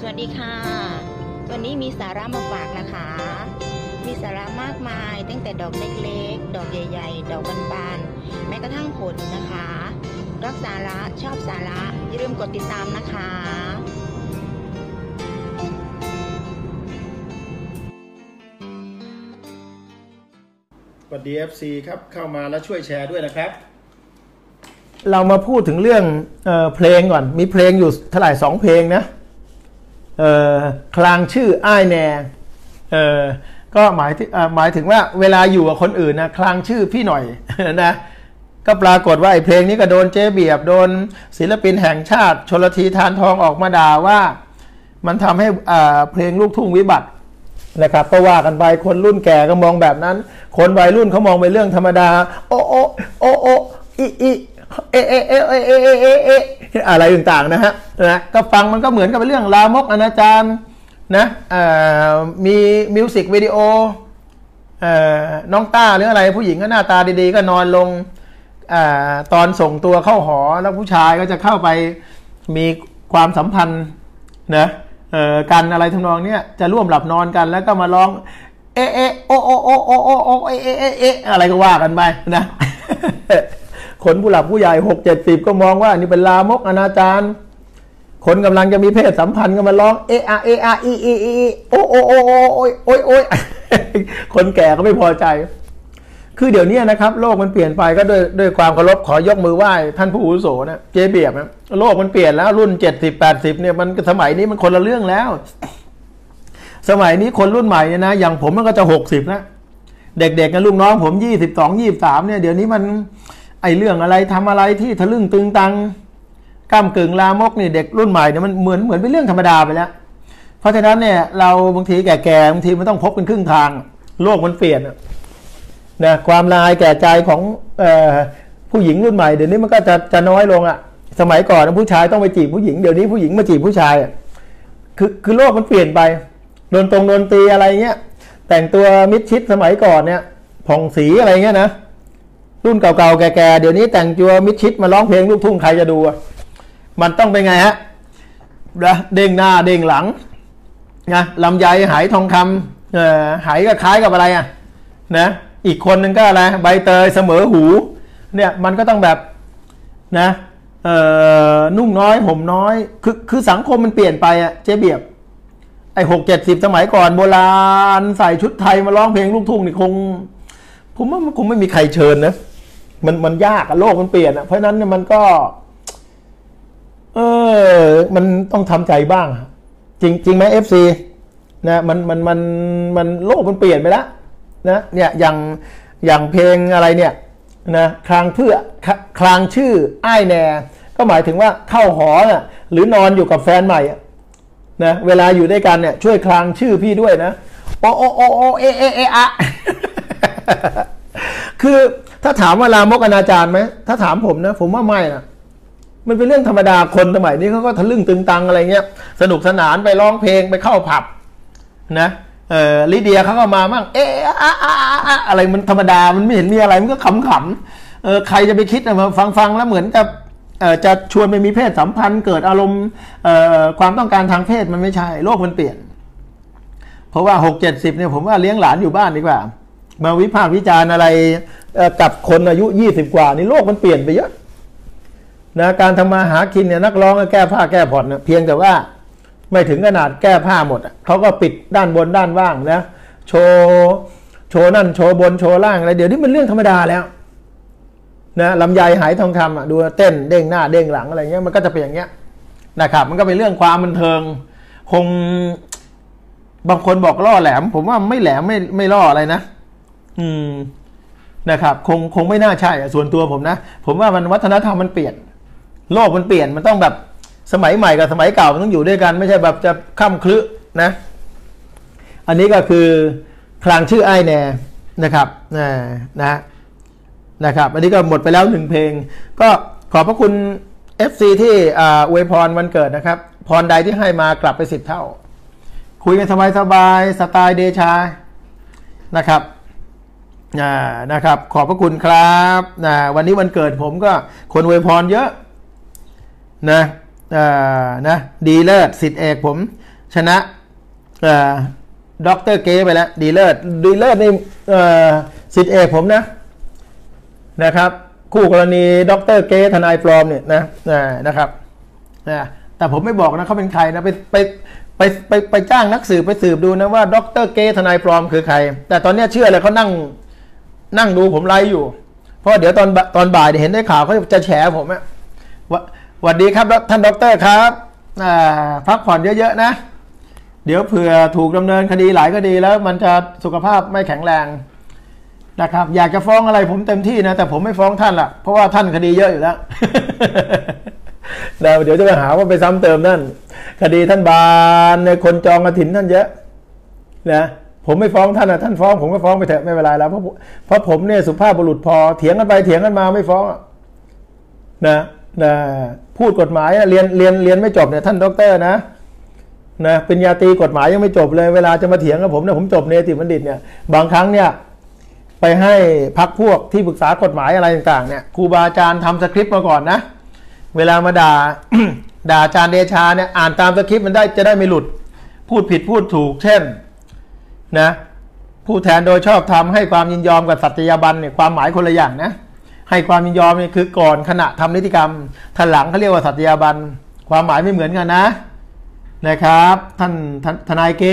วัสดีค่ะวันนี้มีสาระมาฝากนะคะมีสาระมากมายตั้งแต่ดอกเล็กๆดอกใหญ่ๆดอกบานๆแม้กระทั่งผลนะคะรักสาระชอบสาระอย่าลืมกดติดตามนะคะสวัสดี FC ครับเข้ามาแล้วช่วยแชร์ด้วยนะครับเรามาพูดถึงเรื่องเพลงก่อนมีเพลงอยู่เท่าไหร่2เพลงนะคลางชื่ออ้ายแน่ก็หมายถึงว่าเวลาอยู่กับคนอื่นนะคลางชื่อพี่หน่อยนะก็ปรากฏว่าไอ้เพลงนี้ก็โดนเจ๊เบียบโดนศิลปินแห่งชาติชลธีธารทองออกมาด่าว่ามันทำให้เพลงลูกทุ่งวิบัตินะครับก็ว่ากันไปคนรุ่นแก่ก็มองแบบนั้นคนวัยรุ่นเขามองเป็นเรื่องธรรมดาโอโอโอโออีเออะไรต่างๆนะฮะก็ฟังมันก็เหมือนกับเป็นเรื่องลามกอนาจารนะมีมิวสิกวิดีโอน้องต้าหรืออะไรผู้หญิงก็หน้าตาดีๆก็นอนลงตอนส่งตัวเข้าหอแล้วผู้ชายก็จะเข้าไปมีความสัมพันธ์นะกันอะไรทำนองเนี้ยจะร่วมหลับนอนกันแล้วก็มาร้องโออะไรก็ว่ากันไปนะคนผู้หลักผู้ใหญ่60-70ก็มองว่านี่เป็นลามกอนาจารคนกำลังจะมีเพศสัมพันธ์ก็มาร้องโอ้ยคนแก่ก็ไม่พอใจคือเดี๋ยวนี้นะครับโลกมันเปลี่ยนไปก็ด้วยความเคารพขอยกมือไหว้ท่านผู้อาวุโสนะเจ๊เบียบนะโลกมันเปลี่ยนแล้วรุ่น70-80เนี่ยมันสมัยนี้มันคนละเรื่องแล้วสมัยนี้คนรุ่นใหม่เนี่ยนะอย่างผมมันก็จะ60แล้วเด็กๆกับลูกน้องผม22-23เนี่ยเดี๋ยวนี้มันไอเรื่องอะไรทำอะไรที่ทะลึ่งตึงตังก้ำกึ่งลามกนี่เด็กรุ่นใหม่เนี่ยมันเหมือนเป็นเรื่องธรรมดาไปแล้วเพราะฉะนั้นเนี่ยเราบางทีแก่ๆบางทีมันต้องพบกันครึ่งทางโลกมันเปลี่ยนนะความละอายแก่ใจของผู้หญิงรุ่นใหม่เดี๋ยวนี้มันก็จะน้อยลงอ่ะสมัยก่อนผู้ชายต้องไปจีบผู้หญิงเดี๋ยวนี้ผู้หญิงมาจีบผู้ชายคือโลกมันเปลี่ยนไปดนตรีอะไรเงี้ยแต่งตัวมิดชิดสมัยก่อนเนี่ยผ่องสีอะไรเงี้ยนะรุ่นเก่าๆแก่ๆเดี๋ยวนี้แต่งตัวมิดชิดมาร้องเพลงลูกทุ่งใครจะดูมันต้องเป็นไงฮะเด้งหน้าเด้งหลังนะลำไยหายทองคำหายก็คล้ายกับอะไรอ่ะนะอีกคนนึงก็อะไรใบเตยเสมอหูเนี่ยมันก็ต้องแบบนะนุ่งน้อยห่มน้อยคือสังคมมันเปลี่ยนไปอ่ะเจ๊เบียบไอ้60-70สมัยก่อนโบราณใส่ชุดไทยมาร้องเพลงลูกทุ่งนี่ผมว่ามันคงไม่มีใครเชิญนะมันยากอะโลกมันเปลี่ยนอะเพราะนั้นเนี่ยมันก็มันต้องทำใจบ้างจริงไหม FC นะมันโลกมันเปลี่ยนไปแล้วนะเนี่ยอย่างเพลงอะไรเนี่ยนะคลางชื่ออ้ายแน่ก็หมายถึงว่าเข้าหอน่ะหรือนอนอยู่กับแฟนใหม่นะเวลาอยู่ด้วยกันเนี่ยช่วยคลางชื่อพี่ด้วยนะโออะคือถ้าถามว่าลามกอนาจารไหมถ้าถามผมนะผมว่าไม่นะมันเป็นเรื่องธรรมดาคนสมัยนี้เขาก็ทะลึ่งตึงตังอะไรเงี้ยสนุกสนานไปร้องเพลงไปเข้าผับนะลิเดียเขาก็มามั่งอะไรมันธรรมดามันไม่เห็นมีอะไรมันก็ขำๆใครจะไปคิดมาฟังแล้วเหมือนกับจะชวนไปมีเพศสัมพันธ์เกิดอารมณ์ความต้องการทางเพศมันไม่ใช่โลกมันเปลี่ยนเพราะว่า60-70เนี่ยผมว่าเลี้ยงหลานอยู่บ้านดีกว่ามาวิพากษ์วิจารณ์อะไรกับคนอายุ20กว่านี่โลกมันเปลี่ยนไปเยอะนะการทำมาหากินเนี่ยนักร้องก็แก้ผ้าแก้ผ่อนเพียงแต่ว่าไม่ถึงขนาดแก้ผ้าหมดเขาก็ปิดด้านบนด้านว่างนะโชว์นั่นโชว์บนโชว์ล่างอะไรเดี๋ยวนี้มันเรื่องธรรมดาแล้วนะลำไยหายทองคำดูเต้นเด้งหน้าเด้งหลังอะไรเงี้ยมันก็จะเป็นอย่างเงี้ยนะครับมันก็เป็นเรื่องความบันเทิงคงบางคนบอกล่อแหลมผมว่าไม่แหลมไม่ล่ออะไรนะนะครับคงไม่น่าใช่ส่วนตัวผมนะผมว่ามันวัฒนธรรมมันเปลี่ยนโลกมันเปลี่ยนมันต้องแบบสมัยใหม่กับสมัยเก่ามันต้องอยู่ด้วยกันไม่ใช่แบบจะค่ำคลึนะอันนี้ก็คือคลางชื่ออ้ายแน่นะครับนะครับอันนี้ก็หมดไปแล้ว1เพลงก็ขอบพระคุณ FC ที่อวยพรวันเกิดนะครับพรใดที่ให้มากลับไป10 เท่าคุยกันสบายๆสไตล์เดชานะครับขอบพระคุณครับวันนี้วันเกิดผมก็คนอวยพรเยอะนะดีเลิศศิษย์เอกผมชนะด็อกเตอร์เก๋ไปแล้วดีเลิศนี่ศิษย์เอกผมนะครับคู่กรณีด็อกเตอร์เก๋ทนายปลอมเนี่ยนะครับแต่ผมไม่บอกนะเขาเป็นใครนะไปจ้างนักสืบไปสืบดูนะว่าด็อกเตอร์เก๋ทนายปลอมคือใครแต่ตอนนี้เชื่อเลยเขานั่งดูผมไลฟ์อยู่เพราะเดี๋ยวตอนบ่ายเห็นได้ข่าวเขาจะแฉผมอะสวัสดีครับท่านด็อกเตอร์ครับพักผ่อนเยอะๆนะเดี๋ยวเผื่อถูกดำเนินคดีหลายคดีแล้วมันจะสุขภาพไม่แข็งแรงนะครับอยากจะฟ้องอะไรผมเต็มที่นะแต่ผมไม่ฟ้องท่านละเพราะว่าท่านคดีเยอะอยู่แล้ว เดี๋ยวจะไปหาว่าไปซ้ำเติมนั่นคดีท่านบานในคนจองกฐินท่านเยอะนะผมไม่ฟ้องท่านนะท่านฟ้องผมก็ฟ้องไปเถอะไม่เป็นไรแล้วเพราะผมเนี่ยสุภาพบุรุษพอเถียงกันไปเถียงกันมาไม่ฟ้องนะพูดกฎหมายเรียนไม่จบเนี่ยท่านด็อกเตอร์นะปริญญาตรีกฎหมายยังไม่จบเลยเวลาจะมาเถียงกับผมเนี่ยผมจบเนติบัณฑิตเนี่ยบางครั้งเนี่ยไปให้พรรคพวกที่ปรึกษากฎหมายอะไรต่างๆเนี่ยครูบาอาจารย์ทำสคริปต์มาก่อนนะเวลามาด่า อาจารย์เดชาเนี่ยอ่านตามสคริปต์มันจะได้ไม่หลุดพูดผิดพูดถูกเช่นนะผู้แทนโดยชอบธรรมให้ความยินยอมกับสัตยาบันเนี่ยความหมายคนละอย่างนะให้ความยินยอมเนี่ยคือก่อนขณะทำนิติกรรมทันหลังเขาเรียกว่าสัตยาบันความหมายไม่เหมือนกันนะครับท่านทนายเก๊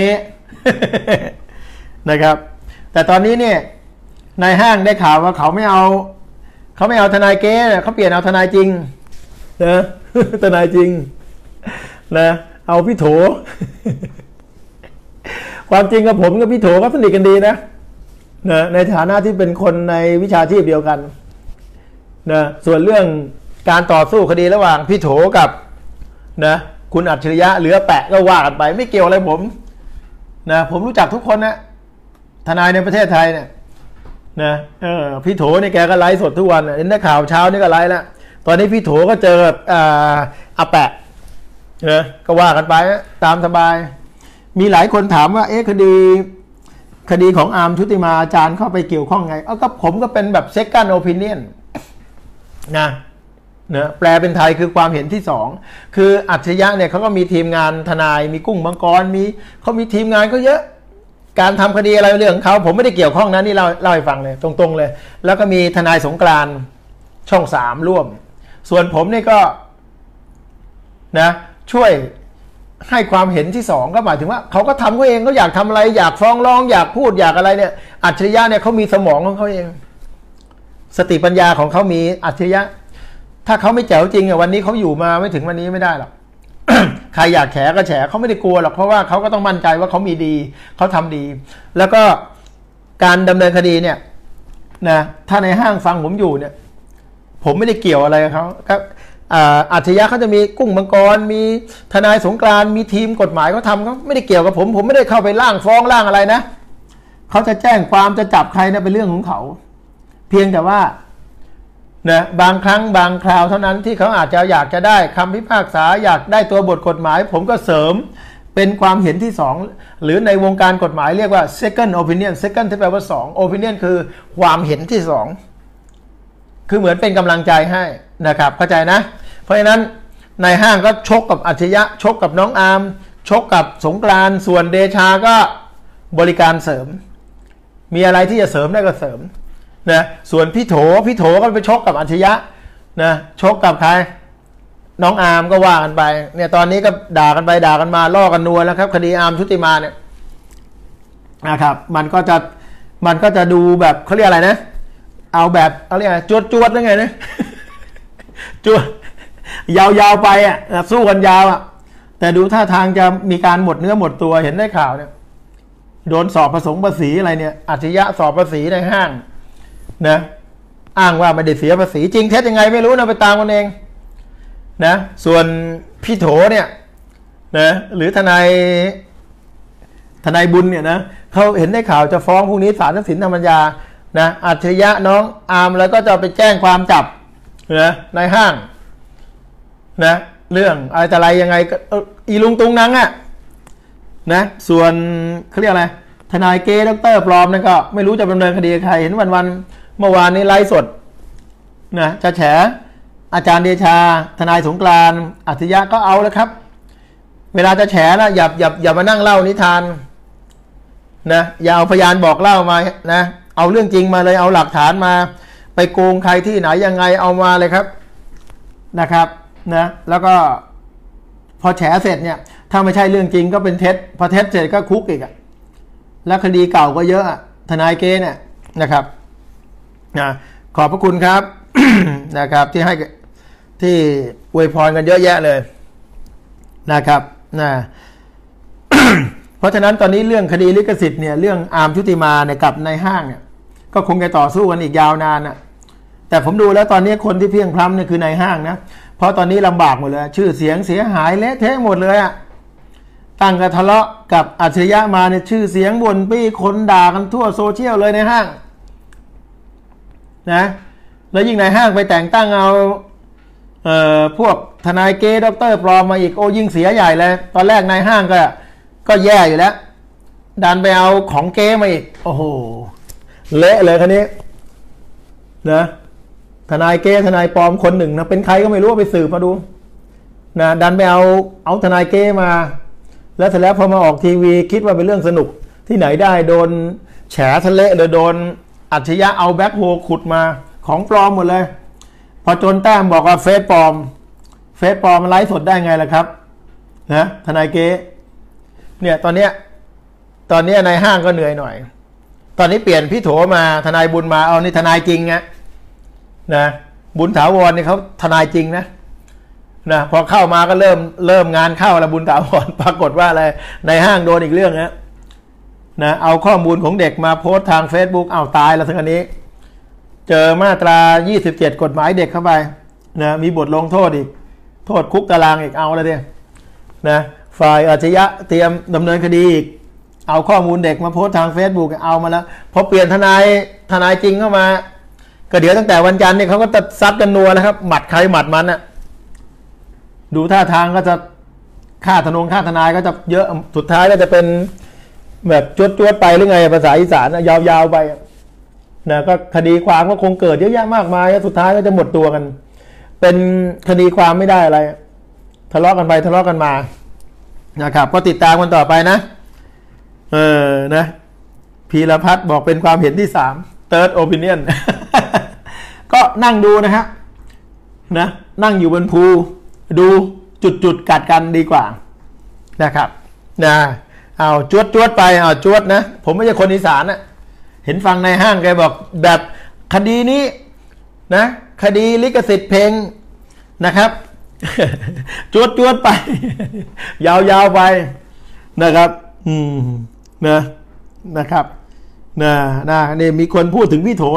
นะครับแต่ตอนนี้เนี่ยในห้างได้ข่าวว่าเขาไม่เอาทนายเก๊เขาเปลี่ยนเอาทนายจริงนะ ทนายจริงนะเอาพี่โถ ความจริงกับผมกับพี่โถก็สนิทกันดีนะในฐานะที่เป็นคนในวิชาชีพเดียวกันส่วนเรื่องการต่อสู้คดีระหว่างพี่โถกับคุณอัจฉริยะเหลือแปะก็ว่ากันไปไม่เกี่ยวอะไรผมรู้จักทุกคนนะทนายในประเทศไทยเนี่ยพี่โถนี่แกก็ไลฟ์สดทุกวันเห็นนักข่าวเช้านี่ก็ไลฟ์แล้วตอนนี้พี่โถก็เจออาแปะก็ว่ากันไปตามสบายมีหลายคนถามว่าคดีของอาร์มชุติมาอาจารย์เข้าไปเกี่ยวข้องไงก็ผมก็เป็นแบบ second opinion นะแปลเป็นไทยคือความเห็นที่สองคืออัจฉริยะเนี่ยเขาก็มีทีมงานทนายมีกุ้งมังกรเขามีทีมงานก็เยอะการทำคดีอะไรเรื่องของเขาผมไม่ได้เกี่ยวข้องนะนี่เล่าให้ฟังเลยตรงๆเลยแล้วก็มีทนายสงกรานต์ช่อง3ร่วมส่วนผมนี่ก็ช่วยให้ความเห็นที่สองก็หมายถึงว่าเขาก็ทำเขาเองเขาอยากทำอะไรอยากฟ้องร้องอยากพูดอยากอะไรเนี่ยอัจฉริยะเนี่ยเขามีสมองของเขาเองสติปัญญาของเขามีอัจฉริยะถ้าเขาไม่แจ๋วจริงวันนี้เขาอยู่มาไม่ถึงวันนี้ไม่ได้หรอก ใครอยากแฉก็แฉเขาไม่ได้กลัวหรอกเพราะว่าเขาก็ต้องมั่นใจว่าเขามีดีเขาทำดีแล้วก็การดำเนินคดีเนี่ยถ้าในห้างฟังผมอยู่เนี่ยผมไม่ได้เกี่ยวอะไรกับเขาครับอัจฉริยะเขาจะมีกุ้งมังกรมีทนายสงกรานต์มีทีมกฎหมายเขาทำเขาไม่ได้เกี่ยวกับผมไม่ได้เข้าไปล่างฟ้องล่างอะไรนะเขาจะแจ้งความจะจับใครเป็นเรื่องของเขาเพียงแต่ว่าบางครั้งบางคราวเท่านั้นที่เขาอาจจะอยากจะได้คำพิพากษาอยากได้ตัวบทกฎหมายผมก็เสริมเป็นความเห็นที่สองหรือในวงการกฎหมายเรียกว่า second opinion second ที่แปลว่า2 opinion คือความเห็นที่สองคือเหมือนเป็นกำลังใจให้นะครับเข้าใจนะเพราะฉะนั้นในห้างก็ชกกับอัจฉริยะชกกับน้องอาร์มชกกับสงกรานต์ส่วนเดชาก็บริการเสริมมีอะไรที่จะเสริมได้ก็เสริมส่วนพี่โถก็ไปชกกับอัจฉริยะชกกับใครน้องอาร์มก็ว่ากันไปเนี่ยตอนนี้ก็ด่ากันไปด่ากันมาล่อกันนัวแล้วครับคดีอาร์มชุติมาเนี่ยนะครับมันก็จะดูแบบเขาเรียกอะไรนะเอาแบบเขาเรียกอะไรจวดยังไงนะ จวดยาวไปสู้กันยาวแต่ดูท่าทางจะมีการหมดเนื้อหมดตัวเห็นได้ข่าวเนี่ยโดนสอบภาษีอะไรเนี่ยอัจฉริยะสอบภาษีในห้างอ้างว่าไม่ได้เสียภาษีจริงเท็จยังไงไม่รู้นะไปตามกันเองส่วนพี่โถเนี่ยหรือทนายบุญเนี่ยเขาเห็นได้ข่าวจะฟ้องพรุ่งนี้ศาลตัดสินธรรมญาอัจฉริยะน้องอาร์มแล้วก็จะไปแจ้งความจับในห้างเรื่องอะไรแต่ไรยังไงอีลุงตุงนังส่วนเขาเรียกอะไรทนายเก๊ดร.ปลอมนั่นก็ไม่รู้จะดำเนินคดีใครเห็นวันเมื่อวานนี้ไลฟ์สดจะแฉอาจารย์เดชาทนายสงกรานต์อัจฉริยะก็เอาแล้วครับเวลาจะแฉนะอย่ามานั่งเล่านิทานนะอย่าเอาพยานบอกเล่ามานะเอาเรื่องจริงมาเลยเอาหลักฐานมาไปโกงใครที่ไหนยังไงเอามาเลยครับนะครับนะแล้วก็พอแฉเสร็จเนี่ยถ้าไม่ใช่เรื่องจริงก็เป็นเท็จพอเท็จเสร็จก็คุกอีกอะแล้วคดีเก่าก็เยอะทนายเก้เนี่ยนะครับนะขอบพระคุณครับ นะครับที่ให้ที่อวยพรกันเยอะแยะเลยนะครับนะ เพราะฉะนั้นตอนนี้เรื่องคดีลิขสิทธิ์เนี่ยเรื่องอาร์มชุติมาเนี่ยกับนายห้างเนี่ยก็คงจะต่อสู้กันอีกยาวนานนะแต่ผมดูแล้วตอนนี้คนที่เพียงพล้ำเนี่ยคือนายห้างนะเพราะตอนนี้ลำบากหมดเลยชื่อเสียงเสียหายเละเทะหมดเลยอะตั้งกระทะเลาะกับอัจฉริยะมาเนี่ยชื่อเสียงบ่นปี้คนด่ากันทั่วโซเชียลเลยในห้างนะแล้วยิ่งในห้างไปแต่งตั้งเอาพวกทนายเก๊ด็อกเตอร์ปลอมมาอีกโอ้ยิ่งเสียใหญ่เลยตอนแรกในห้างก็แย่อยู่แล้วดันไปเอาของเก๊มาอีกโอ้โหเละเลยคันนี้นะทนายเก๊ทนายปลอมคนหนึ่งนะเป็นใครก็ไม่รู้ไปสืบมาดูนะดันไปเอาทนายเก๊มาแล้วเสร็จแล้วพอมาออกทีวีคิดว่าเป็นเรื่องสนุกที่ไหนได้โดนแฉทะเลเลยโดนอัจฉริยะเอาแบ็คโฮขุดมาของปลอมหมดเลยพอจนแต้มบอกว่าเฟซปลอมมันไลฟ์สดได้ไงล่ะครับนะทนายเก๊เนี่ยตอนเนี้ยนายห้างก็เหนื่อยหน่อยตอนนี้เปลี่ยนพี่โถมาทนายบุญมาเอานี่ทนายจริงนะบุญถาวรนี่เขาทนายจริงนะพอเข้ามาก็เริ่มงานเข้าแล้วบุญถาวรปรากฏว่าอะไรนายห้างโดนอีกเรื่องนะเอาข้อมูลของเด็กมาโพสต์ทาง Facebook เอาตายแล้วทั้งนี้เจอมาตรา27กฎหมายเด็กเข้าไปนะมีบทลงโทษอีกโทษคุกตารางอีกเอาเลยเนี่ยนะฝ่ายอาชญะเตรียมดำเนินคดีอีกเอาข้อมูลเด็กมาโพสต์ทาง Facebook เอามาแล้วพอเปลี่ยนทนายจริงเข้ามาก็เดี๋ยวตั้งแต่วันจันทร์เนี่ยเขาก็จะซัดกันนัวแล้วครับหมัดใครหมัดมันน่ะดูท่าทางก็จะค่าทนายก็จะเยอะสุดท้ายก็จะเป็นแบบจวดไปหรือไงภาษาอีสานยาวๆไปนะก็คดีความก็คงเกิดเยอะแยะมากมายสุดท้ายก็จะหมดตัวกันเป็นคดีความไม่ได้อะไรทะเลาะกันไปทะเลาะกันมานะครับก็ติดตามกันต่อไปนะนะพีรพัฒน์บอกเป็นความเห็นที่3 Third Opinion ก็นั่งดูนะนั่งอยู่บนภูดูจุดกัดกันดีกว่านะครับนะเอาจวดไปเอาจวดนะผมไม่ใช่คนอีสานนะเห็นฟังในห้างแกบอกแบบคดีนี้นะคดีลิขสิทธิ์เพลงนะครับ จวดไป ยาวไปนะครับนะครับนี่มีคนพูดถึงพี่โถ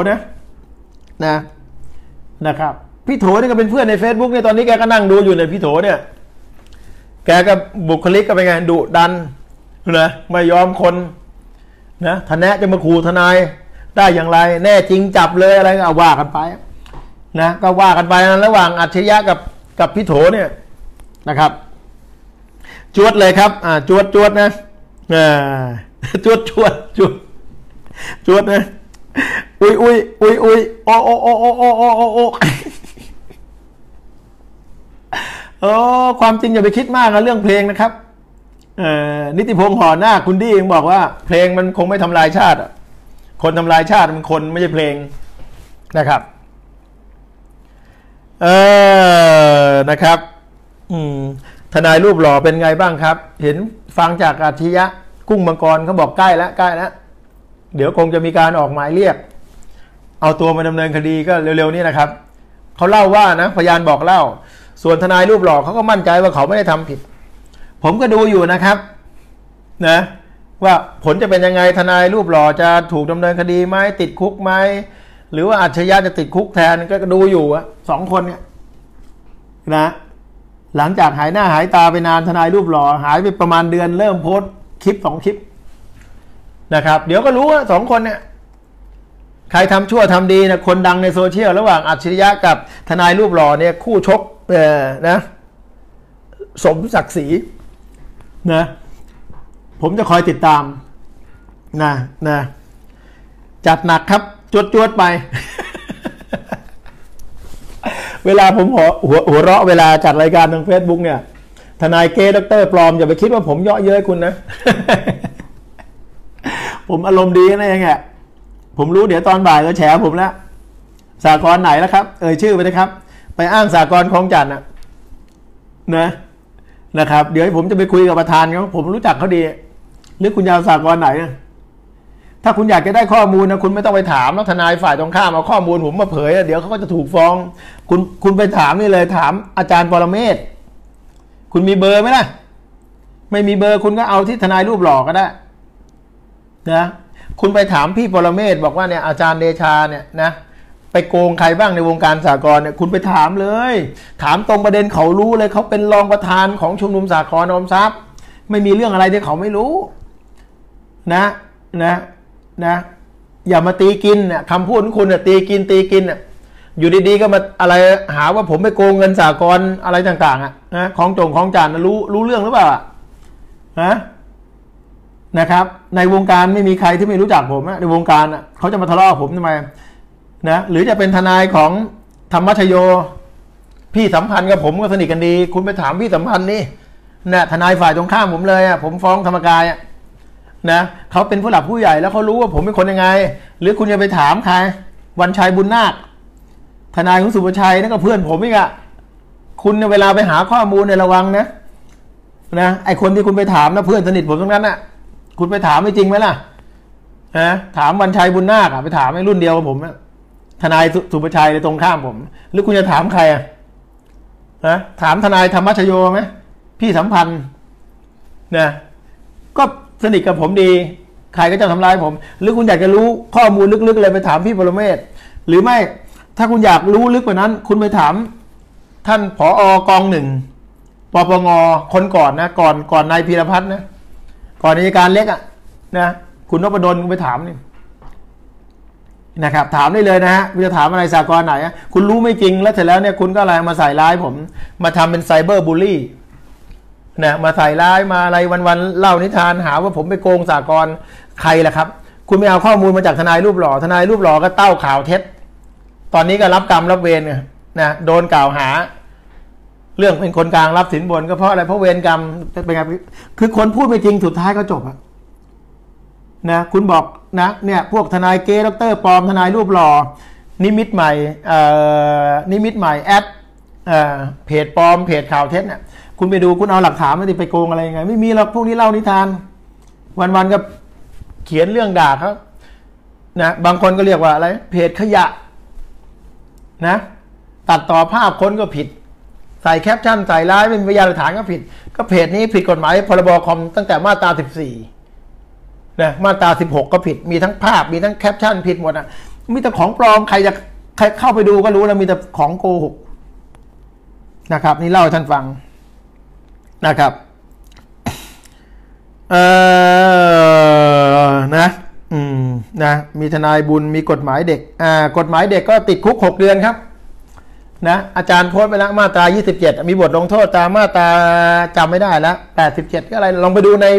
นะครับพี่โถนี่ก็เป็นเพื่อนใน Facebook เนี่ยตอนนี้แกก็นั่งดูอยู่ในพี่โถเนี่ยแกก็บุคลิกก็เป็นไงดุดันนะไม่ยอมคนนะทนายจะมาขู่ทนายได้อย่างไรแน่จริงจับเลยอะไรก็ว่ากันไปนะก็ว่ากันไปนะระหว่างอัจฉริยะกับพี่โถเนี่ยนะครับจวดเลยครับจวดนะจวดนะอุ้ยโอ้ความจริงอย่าไปคิดมากนะเรื่องเพลงนะครับนิติพงษ์ห่อหน้าคุณดี้ยังบอกว่าเพลงมันคงไม่ทำลายชาติคนทำลายชาติมันคนไม่ใช่เพลงนะครับนะครับทนายรูปหล่อเป็นไงบ้างครับเห็นฟังจากอัจฉริยะกุ้งมังกรเขาบอกใกล้แล้วเดี๋ยวคงจะมีการออกหมายเรียกเอาตัวมาดำเนินคดีก็เร็วๆนี้นะครับเขาเล่าว่านะพยานบอกเล่าส่วนทนายรูปหล่อเขาก็มั่นใจว่าเขาไม่ได้ทำผิดผมก็ดูอยู่นะครับนะว่าผลจะเป็นยังไงทนายรูปหล่อจะถูกดำเนินคดีไหมติดคุกไหมหรือว่าอัจฉริยะจะติดคุกแทนก็ดูอยู่2 คนเนี่ยนะหลังจากหายหน้าหายตาไปนานทนายรูปหล่อหายไปประมาณเดือนเริ่มโพสต์คลิป2 คลิปนะครับเดี๋ยวก็รู้ว่า2 คนเนี่ยใครทำชั่วทำดีนะคนดังในโซเชียลระหว่างอัจฉริยะกับทนายรูปหล่อเนี่ยคู่ชกนะสมศักดิ์ศรีนะผมจะคอยติดตามนะจัดหนักครับจวดไป เวลาผมหัวเราะเวลาจัดรายการทาง Facebook เนี่ยทนายเก๊ด็อกเตอร์ปลอมอย่าไปคิดว่าผมเยาะเย้ยคุณนะ ผมอารมณ์ดีนะเองอ่ะผมรู้เดี๋ยวตอนบ่ายก็แฉผมแล้วสหกรณ์ไหนแล้วครับชื่อไปนะครับไปอ้างสหกรณ์คลองจันทร์นะครับเดี๋ยวผมจะไปคุยกับประธานเขาผมรู้จักเขาดีหรือคุณยาวสหกรณ์ไหนถ้าคุณอยากจะได้ข้อมูลนะคุณไม่ต้องไปถามแล้วทนายฝ่ายตรงข้ามเอาข้อมูลผมมาเผยเดี๋ยวเขาก็จะถูกฟ้องคุณไปถามนี่เลยถามอาจารย์ปรเมศคุณมีเบอร์ไหมล่ะไม่มีเบอร์คุณก็เอาที่ทนายรูปหล่อก็ได้นะคุณไปถามพี่ปรเมศบอกว่าเนี่ยอาจารย์เดชาเนี่ยนะไปโกงใครบ้างในวงการสหกรณ์เนี่ยคุณไปถามเลยถามตรงประเด็นเขารู้เลยเขาเป็นรองประธานของชุมนุมสหกรณ์ออมทรัพย์ไม่มีเรื่องอะไรที่เขาไม่รู้นะอย่ามาตีกินเนี่ยคำพูดของคุณเนี่ยตีกินเนี่ยอยู่ดีๆก็มาอะไรหาว่าผมไปโกงเงินสหกรณ์อะไรต่างๆนะของจานรู้เรื่องหรือเปล่านะครับในวงการไม่มีใครที่ไม่รู้จักผมในวงการเขาจะมาทะเลาะผมทำไมนะหรือจะเป็นทนายของธรรมชโยพี่สัมพันธ์กับผมก็สนิทกันดีคุณไปถามพี่สัมพันธ์นี่นะทนายฝ่ายตรงข้ามผมเลยผมฟ้องธรรมกายนะเขาเป็นผู้หลักผู้ใหญ่แล้วเขารู้ว่าผมเป็นคนยังไงหรือคุณจะไปถามใครวันชัยบุญนาคทนายของสุภชัยนั่นก็เพื่อนผมอีกคุณเวลาไปหาข้อมูลในระวังนะไอคนที่คุณไปถามนะเพื่อนสนิทผมตรงนั้นคุณไปถามไม่จริงไหมล่ะถามวันชัยบุญนาคไปถามไอ้รุ่นเดียวกับผมทนายสุภชัยในตรงข้ามผมหรือคุณจะถามใครถามทนายธรรมชโยไหมพี่สัมพันธ์ก็สนิทกับผมดีใครก็จะทำร้ายผมหรือคุณอยากจะรู้ข้อมูลลึกๆเลยไปถามพี่ปรเมศหรือไม่ถ้าคุณอยากรู้ลึกกว่านั้นคุณไปถามท่านผอกองหนึ่งปปงคนก่อนนะก่อนนายพีรพัฒน์นะก่อนอัยการเล็กคุณนพดลไปถามนี่นะครับถามได้เลยนะฮะคุณจะถามอะไรสหกรณ์ไหนคุณรู้ไม่จริงแล้วเสร็จแล้วเนี่ยคุณก็อะไรมาใส่ร้ายผมมาทำเป็นไซเบอร์บูลลี่มาใส่ร้ายมาอะไรวันๆเล่านิทานหาว่าผมไปโกงสหกรณ์ใครล่ะครับคุณไม่เอาข้อมูลมาจากทนายรูปหล่อทนายรูปหล่อก็เต้าข่าวเท็จตอนนี้ก็รับกรรมรับเวรนะโดนกล่าวหาเรื่องเป็นคนกลางรับสินบนก็เพราะอะไรเพราะเวรกรรมเป็นไงคือคนพูดไม่จริงสุดท้ายก็จบคุณบอกเนี่ยพวกทนายเก๊ด็อกเตอร์ปลอมทนายรูปหล่อนิมิตใหม่แอดเพจปลอมเพจข่าวเท็จเนี่ยคุณไปดูคุณเอาหลักฐานมาดิไปโกงอะไรยังไงไม่มีหรอกพวกนี้เล่านิทานวันๆก็เขียนเรื่องด่าเขาบางคนก็เรียกว่าอะไรเพจขยะตัดต่อภาพคนก็ผิดใส่แคปชั่นใส่ร้ายเป็นพยานหลักฐานก็ผิดก็เพจนี้ผิดกฎหมายพรบคอมตั้งแต่มาตรา14มาตรา16ก็ผิดมีทั้งภาพมีทั้งแคปชั่นผิดหมดมีแต่ของปลอมใครเข้าไปดูก็รู้แล้วมีแต่ของโกหกนะครับนี่เล่าให้ท่านฟังนะครับมีทนายบุญมีกฎหมายเด็กกฎหมายเด็กก็ติดคุก6 เดือนครับอาจารย์โพสต์ไปแล้วมาตรา27มีบทลงโทษตามมาตราจำไม่ได้แล้ว87ก็อะไรลองไปดูใน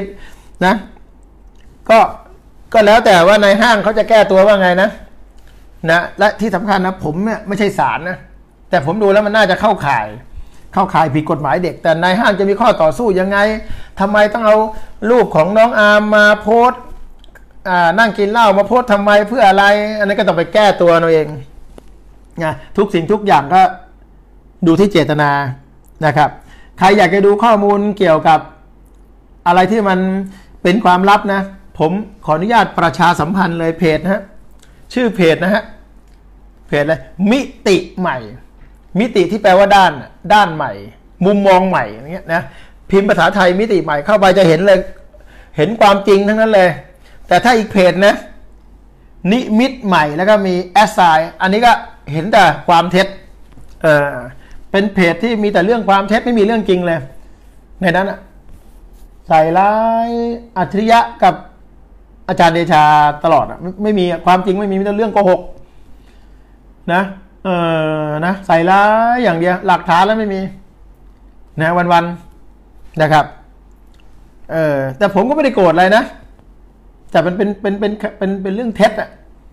ก็แล้วแต่ว่าในห้างเขาจะแก้ตัวว่าไงและที่สำคัญนะผมเนี่ยไม่ใช่ศาลนะแต่ผมดูแล้วมันน่าจะเข้าข่ายผิดกฎหมายเด็กแต่ในห้างจะมีข้อต่อสู้ยังไงทำไมต้องเอารูปของน้องอาร์มมาโพสต์นั่งกินเหล้ามาโพสต์ทำไมเพื่ออะไรอันนี้ก็ต้องไปแก้ตัวเราเองทุกสิ่งทุกอย่างก็ดูที่เจตนานะครับใครอยากจะดูข้อมูลเกี่ยวกับอะไรที่มันเป็นความลับนะผมขออนุญาตประชาสัมพันธ์เลยเพจชื่อเพจเพจอะไรมิติใหม่มิติที่แปลว่าด้านใหม่มุมมองใหม่อย่างเงี้ยพิมพ์ภาษาไทยมิติใหม่เข้าไปจะเห็นเลยเห็นความจริงทั้งนั้นเลยแต่ถ้าอีกเพจนิมิตใหม่แล้วก็มีแอสไซน์อันนี้ก็เห็นแต่ความเท็จเป็นเพจที่มีแต่เรื่องความเท็จไม่มีเรื่องจริงเลยในนั้นใส่ร้ายอัจฉริยะกับอาจารย์เดชาตลอดไม่มีความจริงไม่มีแต่เรื่องโกหกใส่ร้ายอย่างเดียวหลักฐานแล้วไม่มีวันๆนะครับแต่ผมก็ไม่ได้โกรธอะไรนะแต่มันเป็นเรื่องเท็จ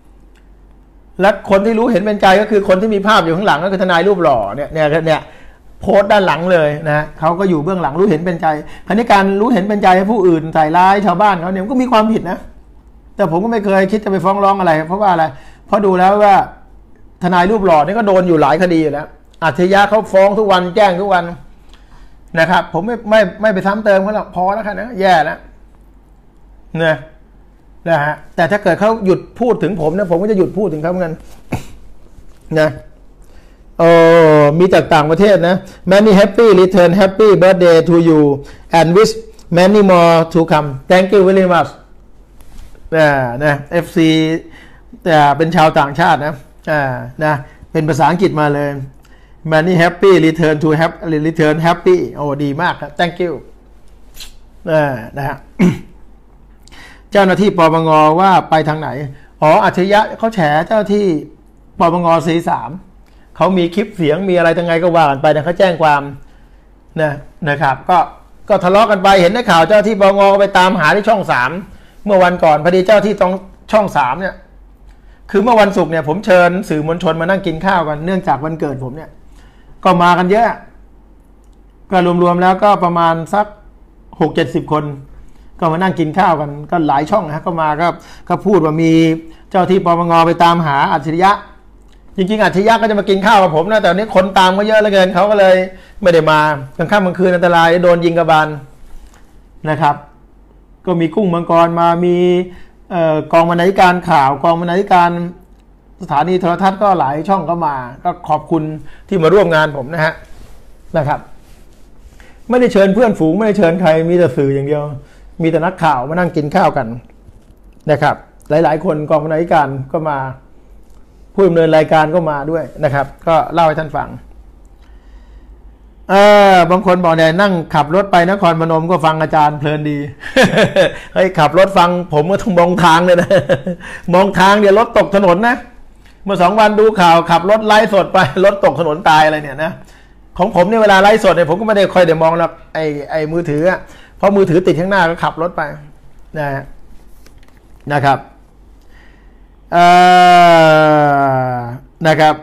และคนที่รู้เห็นเป็นใจก็คือคนที่มีภาพอยู่ข้างหลังก็คือทนายรูปหล่อเนี่ยโพสต์ด้านหลังเลยนะเขาก็อยู่เบื้องหลังรู้เห็นเป็นใจคราวนี้การรู้เห็นเป็นใจให้ผู้อื่นใส่ร้ายชาวบ้านเขาเนี่ยก็มีความผิดนะแต่ผมก็ไม่เคยคิดจะไปฟ้องร้องอะไรเพราะว่าอะไรเพราะดูแล้วว่าทนายรูปหล่อนี่ก็โดนอยู่หลายคดีอยู่แล้วอัจฉริยะเขาฟ้องทุกวันแจ้งทุกวันนะครับผมไม่ไปซ้ำเติมเขาหรอกพอแล้วครับนะแย่แล้วนะฮะแต่ถ้าเกิดเขาหยุดพูดถึงผมนะผมก็จะหยุดพูดถึงเขาเหมือนกันนะมีจากต่างประเทศนะ many happy return happy birthday to you and wish many more to come thank you very much นะ FC แต่เป็นชาวต่างชาตินะเป็นภาษาอังกฤษมาเลย many happy return to return happy โอ้ดีมากครับ thank you นะฮะ เจ้าหน้าที่ปปงว่าไปทางไหนอัจฉริยะเขาแฉเจ้าที่ปปงC3เขามีคลิปเสียงมีอะไรยังไงก็ว่ากันไปนะเขาแจ้งความนะครับก็ทะเลาะกันไปเห็นในข่าวเจ้าที่ปปงไปตามหาที่ช่อง3เมื่อวันก่อนพอดีเจ้าที่ตรงช่อง3เนี่ยคือเมื่อวันศุกร์เนี่ยผมเชิญสื่อมวลชนมานั่งกินข้าวกันเนื่องจากวันเกิดผมเนี่ยก็มากันเยอะก็รวมๆแล้วก็ประมาณสัก 60-70 คนก็มานั่งกินข้าวกันก็หลายช่องนะก็มาก็พูดว่ามีเจ้าที่ปปงไปตามหาอัจฉริยะจริงๆอัจฉริยะก็จะมากินข้าวกับผมนะแต่วันนี้คนตามก็เยอะเหลือเกินเขาก็เลยไม่ได้มากลางค่ำกลางคืนอันตรายโดนยิงกระบาลนะครับก็มีกุ้งมังกรมามีกองบรรณาธิการข่าวกองบรรณาธิการสถานีโทรทัศน์ก็หลายช่องก็มาก็ขอบคุณที่มาร่วมงานผมนะครับไม่ได้เชิญเพื่อนฝูงไม่ได้เชิญใครมีแต่สื่ออย่างเดียวมีแต่นักข่าวมานั่งกินข้าวกันนะครับหลายๆคนกองบรรณาธิการก็มาผู้ดำเนินรายการก็มาด้วยนะครับก็เล่าให้ท่านฟังบางคนบอกเนี่ยนั่งขับรถไปนครพนมก็ฟังอาจารย์เพลินดี เฮ้ยขับรถฟังผมก็ต้องมองทางเลยนะ มองทางเดี๋ยวรถตกถนนนะเมื่อ2 วันดูข่าวขับรถไลฟ์สดไปรถตกถนนตายอะไรเนี่ยนะของผมเนี่ยเวลาไลฟ์สดเนี่ยผมก็ไม่ได้ค่อยได้มองหรอกไอ้มือถือเพราะมือถือติดข้างหน้าก็ขับรถไปนะครับนะครับ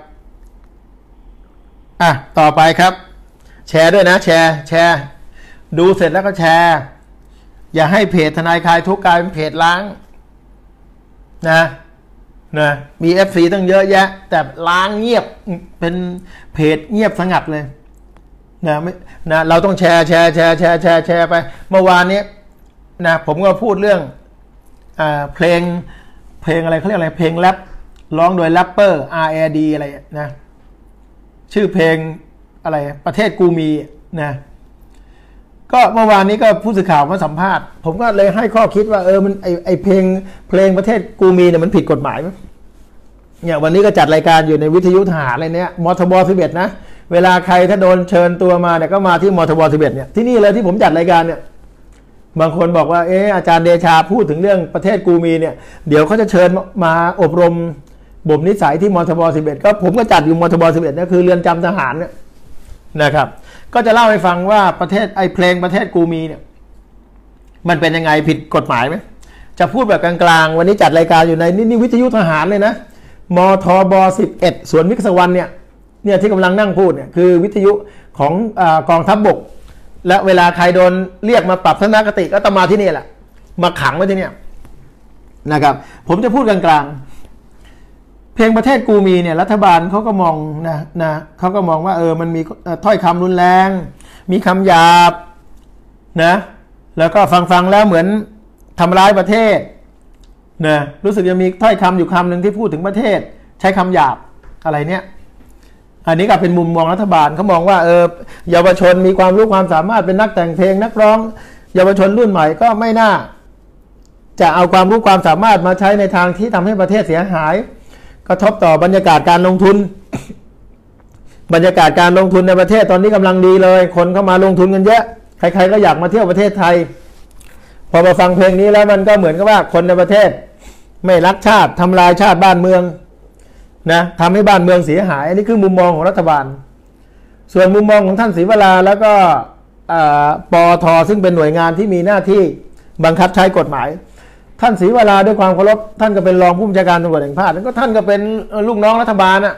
ต่อไปครับแชร์ด้วยนะแชร์ดูเสร็จแล้วก็แชร์อย่าให้เพจทนายคลายทุกข์กลายเป็นเพจล้างนะมี FC ตั้งเยอะแยะแต่ล้างเงียบเป็นเพจเงียบสงัดเลยนะเราต้องแชร์ไปเมื่อวานนี้นะผมก็พูดเรื่องเพลงอะไรเขาเรียกอะไรเพลงแรปร้องโดยแรปเปอร์ R.A.D อะไรนะชื่อเพลงอะไรประเทศกูมีนะก็เมื่อวานนี้ก็ผู้สื่อข่าวมาสัมภาษณ์ผมก็เลยให้ข้อคิดว่ามันไอเพลงประเทศกูมีเนี่ยมันผิดกฎหมายไหมเนี่ยวันนี้ก็จัดรายการอยู่ในวิทยุทหารอะไรเนี้ยมทบ11นะเวลาใครถ้าโดนเชิญตัวมาเนี่ยก็มาที่มทบ11เนี่ยที่นี่เลยที่ผมจัดรายการเนี่ยบางคนบอกว่าอาจารย์เดชาพูดถึงเรื่องประเทศกูมีเนี่ยเดี๋ยวเขาจะเชิญมาอบรมบ่มนิสัยที่มทบ11ก็ผมก็จัดอยู่มทบ11นะคือเรือนจำทหารเนี่ยนะครับก็จะเล่าให้ฟังว่าประเทศเพลงประเทศกูมีเนี่ยมันเป็นยังไงผิดกฎหมายไหมจะพูดแบบกลางๆวันนี้จัดรายการอยู่ในนี่วิทยุทหารเลยนะมทบ11สวนวิศวรรณเนี่ยที่กำลังนั่งพูดเนี่ยคือวิทยุของกองทัพบกและเวลาใครโดนเรียกมาปรับทัศนคติก็ต้องมาที่นี่แหละมาขังไว้ที่นี่นะครับผมจะพูดกลางๆเพลงประเทศกูมีเนี่ยรัฐบาลเขาก็มองนะเขาก็มองว่ามันมีถ้อยคำรุนแรงมีคำหยาบนะแล้วก็ฟังแล้วเหมือนทำร้ายประเทศนะรู้สึกจะมีถ้อยคำอยู่คำหนึ่งที่พูดถึงประเทศใช้คำหยาบอะไรเนี่ยอันนี้ก็เป็นมุมมองรัฐบาลเขามองว่าเยาวชนมีความรู้ความสามารถเป็นนักแต่งเพลงนักร้องเยาวชนรุ่นใหม่ก็ไม่น่าจะเอาความรู้ความสามารถมาใช้ในทางที่ทำให้ประเทศเสียหายกระทบต่อบรรยากาศการลงทุน บรรยากาศการลงทุนในประเทศตอนนี้กำลังดีเลยคนเข้ามาลงทุนกันเยอะใครๆก็อยากมาเที่ยวประเทศไทยพอมาฟังเพลงนี้แล้วมันก็เหมือนกับว่าคนในประเทศไม่รักชาติทำลายชาติบ้านเมืองนะทำให้บ้านเมืองเสียหายอันนี้คือมุมมองของรัฐบาลส่วนมุมมองของท่านศรีวราแล้วก็ปอทซึ่งเป็นหน่วยงานที่มีหน้าที่บังคับใช้กฎหมายท่านศรีวราด้วยความเคารพท่านก็เป็นรองผู้บัญชาการตำรวจแห่งชาติแล้วก็ท่านก็เป็นลูกน้องรัฐบาล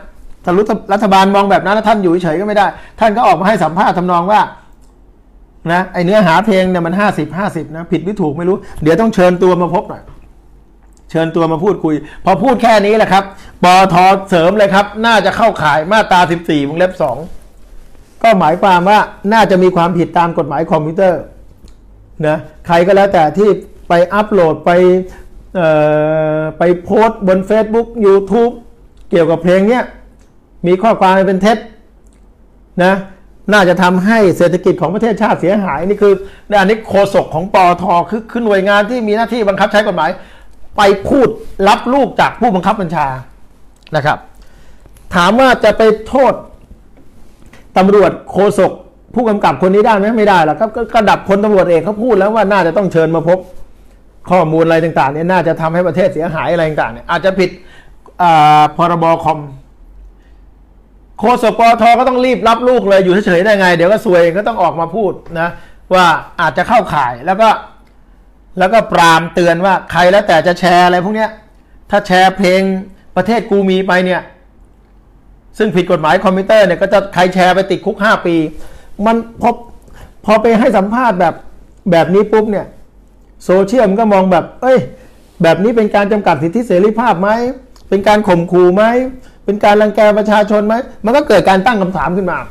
ถ้ารัฐบาลมองแบบนั้นแล้วท่านอยู่เฉยก็ไม่ได้ท่านก็ออกมาให้สัมภาษณ์ทำนองว่านะไอเนื้อหาเพลงเนี่ยมัน50-50นะผิดหรือถูกไม่รู้เดี๋ยวต้องเชิญตัวมาพบหน่อยเชิญตัวมาพูดคุยพอพูดแค่นี้แหละครับปทเสริมเลยครับน่าจะเข้าข่ายมาตรา14 วงเล็บ 2ก็หมายความว่าน่าจะมีความผิดตามกฎหมายคอมพิวเตอร์นะใครก็แล้วแต่ที่ไปอัปโหลดไปโพสต์บน Facebook YouTube เกี่ยวกับเพลงเนี้ยมีข้อความเป็นเท็จนะน่าจะทำให้เศรษฐกิจของประเทศชาติเสียหายนี่คืออันนี้โฆษกของปทคือหน่วยงานที่มีหน้าที่บังคับใช้กฎหมายไปพูดรับลูกจากผู้บังคับบัญชานะครับถามว่าจะไปโทษตำรวจโฆษกผู้กำกับคนนี้ได้ไหมไม่ได้หรอกครับก็ระดับพลตำรวจเอกเขาพูดแล้วว่าน่าจะต้องเชิญมาพบข้อมูลอะไรต่างๆเนี่ยน่าจะทำให้ประเทศเสียหายอะไรต่างๆเนี่ยอาจจะผิดพรบคอมโฆษกปทก็ต้องรีบรับลูกเลยอยู่เฉยๆได้ไงเดี๋ยวก็ซวยก็ต้องออกมาพูดนะว่าอาจจะเข้าข่ายแล้วก็ปรามเตือนว่าใครแล้วแต่จะแชร์อะไรพวกเนี้ยถ้าแชร์เพลงประเทศกูมีไปเนี่ยซึ่งผิดกฎหมายคอมพิวเตอร์เนี่ยก็จะใครแชร์ไปติดคุก5 ปีมันพอไปให้สัมภาษณ์แบบนี้ปุ๊บเนี่ยโซเชียลมันก็มองแบบแบบนี้เป็นการจำกัดสิทธิเสรีภาพไหมเป็นการข่มขู่ไหมเป็นการรังแกประชาชนไหมมันก็เกิดการตั้งคำถามขึ้นมา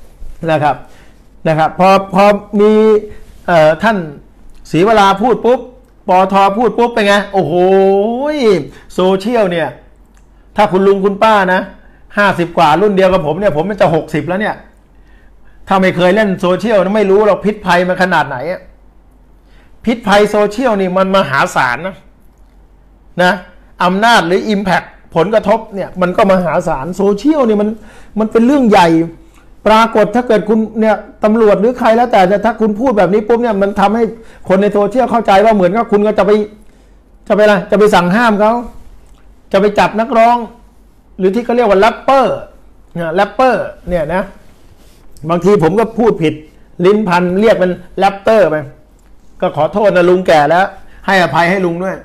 นะครับพอมีท่านศรีวราพูดปุ๊บปทพูดปุ๊บเป็นไงโอ้โหโซเชียลเนี่ยถ้าคุณลุงคุณป้านะ50 กว่ารุ่นเดียวกับผมเนี่ยผมมันจะ60แล้วเนี่ยถ้าไม่เคยเล่นโซเชียลนะไม่รู้หรอกพิษภัยมันขนาดไหนพิษภัยโซเชียลนี่มันมหาศาลนะอำนาจหรือ Impact ผลกระทบเนี่ยมันก็มหาศาลโซเชียลนี่มันเป็นเรื่องใหญ่ปรากฏถ้าเกิดคุณเนี่ยตำรวจหรือใครแล้วแต่ถ้าคุณพูดแบบนี้ปุ๊บเนี่ยมันทำให้คนในโซเชียลเข้าใจว่าเหมือนกับคุณก็จะไปอะไรจะไปสั่งห้ามเขาจะไปจับนักร้องหรือที่เขาเรียกว่าแรปเปอร์เนี่ยนะบางทีผมก็พูดผิดลิ้นพันเรียกเป็นแรปเตอร์ไปก็ขอโทษนะลุงแก่แล้วให้อภัยให้ลุงด้วย